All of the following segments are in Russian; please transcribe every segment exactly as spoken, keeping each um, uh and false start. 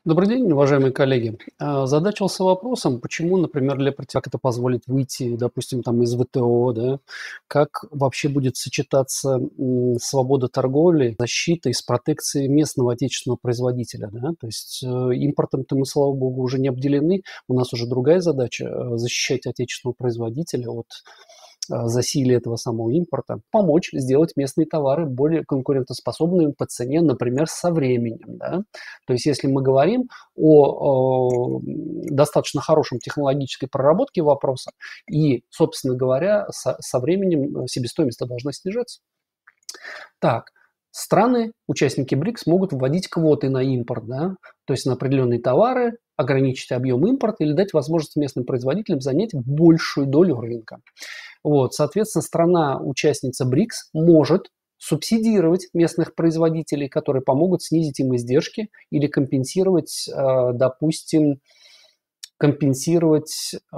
Добрый день, уважаемые коллеги. А, Задачился вопросом, почему, например, для против- как это позволит выйти, допустим, там из вэ тэ о, да, как вообще будет сочетаться м, свобода торговли, защита и с протекцией местного отечественного производителя, да, то есть э, импортом-то мы, слава богу, уже не обделены, у нас уже другая задача э, защищать отечественного производителя от а, засилия этого самого импорта, помочь сделать местные товары более конкурентоспособными по цене, например, со временем. Да? То есть если мы говорим о, о достаточно хорошем технологической проработке вопроса, и, собственно говоря, со, со временем себестоимость должна снижаться. Так, страны, участники БРИКС, могут вводить квоты на импорт, да, то есть на определенные товары, ограничить объем импорта или дать возможность местным производителям занять большую долю рынка. Вот, соответственно, страна-участница БРИКС может субсидировать местных производителей, которые помогут снизить им издержки или компенсировать, э, допустим, компенсировать, э,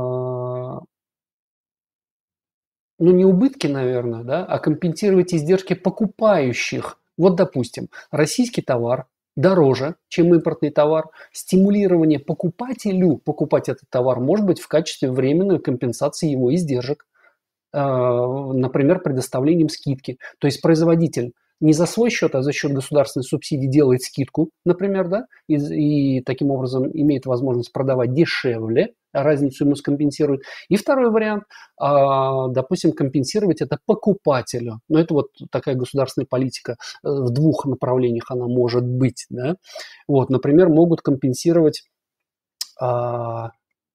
ну, не убытки, наверное, да, а компенсировать издержки покупающих. Вот, допустим, российский товар дороже, чем импортный товар. Стимулирование покупателю покупать этот товар может быть в качестве временной компенсации его издержек, а, например, предоставлением скидки. То есть производитель не за свой счет, а за счет государственной субсидии делает скидку, например, да, и, и таким образом имеет возможность продавать дешевле, а разницу ему скомпенсируют. И второй вариант, а, допустим, компенсировать это покупателю. Но это вот такая государственная политика, э, в двух направлениях она может быть. Да? Вот, например, могут компенсировать а,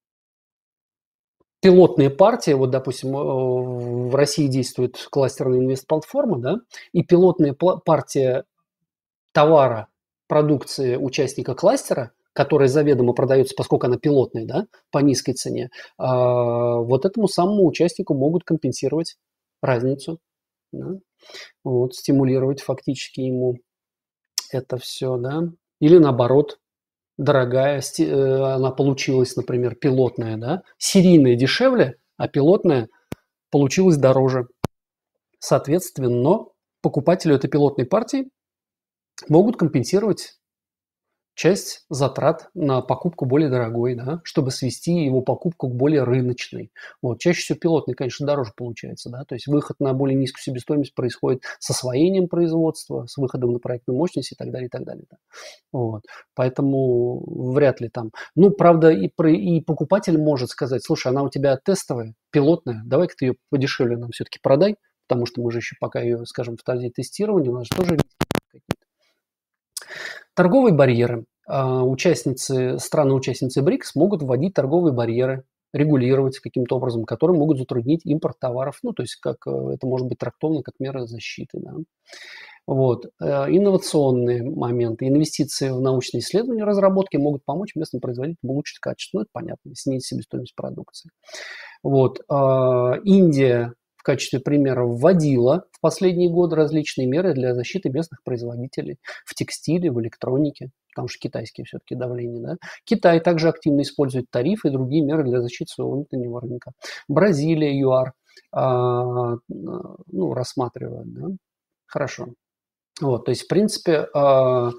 пилотные партии, вот, допустим, э, в России действует кластерная инвестплатформа, да, и пилотная партия товара, продукции участника кластера, которая заведомо продается, поскольку она пилотная, да, по низкой цене, а, вот этому самому участнику могут компенсировать разницу, да, вот, стимулировать фактически ему это все, да, или наоборот, дорогая, э, она получилась, например, пилотная, да, серийная дешевле, а пилотная получилась дороже. Соответственно, покупателю этой пилотной партии могут компенсировать часть затрат на покупку более дорогой, да, чтобы свести его покупку к более рыночной. Вот. Чаще всего пилотный, конечно, дороже получается. Да, то есть выход на более низкую себестоимость происходит с освоением производства, с выходом на проектную мощность и так далее, и так далее. Да. Вот. Поэтому вряд ли там. Ну, правда, и, про, и покупатель может сказать: слушай, она у тебя тестовая, пилотная, давай-ка ты ее подешевле нам все-таки продай, потому что мы же еще пока ее, скажем, в стадии тестирования, у нас же тоже риски какие-то. Торговые барьеры. А, Участницы, страны-участницы БРИКС могут вводить торговые барьеры, регулировать каким-то образом, которые могут затруднить импорт товаров. Ну, то есть как э, это может быть трактовано как мера защиты. Да. Вот. Э, Инновационные моменты. Инвестиции в научные исследования и разработки могут помочь местным производителям улучшить качество. Ну, это понятно, снизить себестоимость продукции. Вот. А, Индия в качестве примера вводила в последние годы различные меры для защиты местных производителей в текстиле, в электронике, потому что китайские все-таки давление. Да? Китай также активно использует тарифы и другие меры для защиты своего внутреннего рынка. Бразилия, ЮАР, а, ну, рассматривают. Да? Хорошо. Вот, то есть, в принципе, а,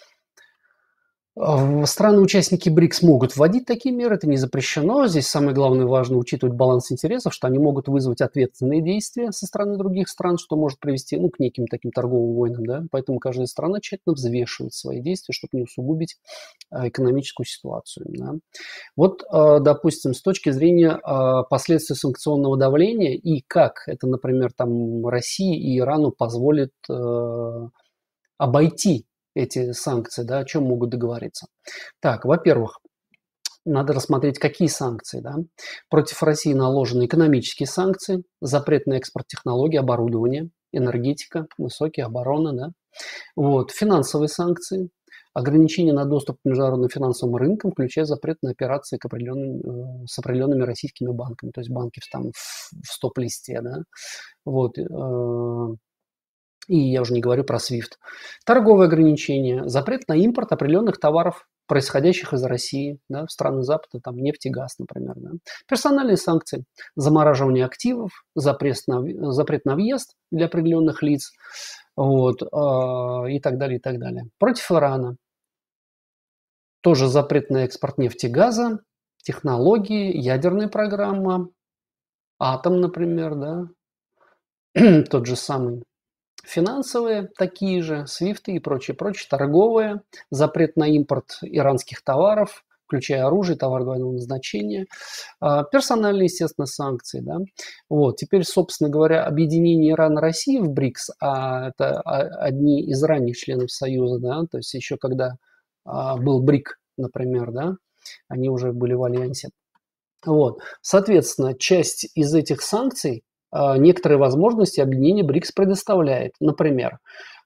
а, страны-участники БРИКС могут вводить такие меры, это не запрещено. Здесь самое главное, важно учитывать баланс интересов, что они могут вызвать ответственные действия со стороны других стран, что может привести, ну, к неким таким торговым войнам. Да? Поэтому каждая страна тщательно взвешивает свои действия, чтобы не усугубить а, экономическую ситуацию. Да? Вот, а, допустим, с точки зрения а, последствий санкционного давления и как это, например, там, России и Ирану позволит э, обойти эти санкции, да, о чем могут договориться. Так, во-первых, надо рассмотреть, какие санкции. Да. Против России наложены экономические санкции, запрет на экспорт технологий, оборудования, энергетика, высокие, оборона. Да. Вот. Финансовые санкции, ограничения на доступ к международным финансовым рынкам, включая запрет на операции к определенным, э, с определенными российскими банками, то есть банки там в, в стоп-листе. Да. Вот. Э, и я уже не говорю про свифт. Торговые ограничения, запрет на импорт определенных товаров, происходящих из России, да, в страны Запада, там нефть и газ, например. Да. Персональные санкции, замораживание активов, запрет на, запрет на въезд для определенных лиц, вот, э, и так далее, и так далее. Против Ирана Тоже запрет на экспорт нефти и газа, технологии, ядерная программа, атом, например, да, тот же самый. Финансовые такие же, свифты и прочее, прочее, торговые, запрет на импорт иранских товаров, включая оружие, товар двойного назначения, а, персональные, естественно, санкции, да. Вот, теперь, собственно говоря, объединение Ирана и России в БРИКС, а это а, одни из ранних членов Союза, да, то есть еще когда а, был БРИК, например, да, они уже были в альянсе. Вот, соответственно, часть из этих санкций а, некоторые возможности объединения БРИКС предоставляет. Например,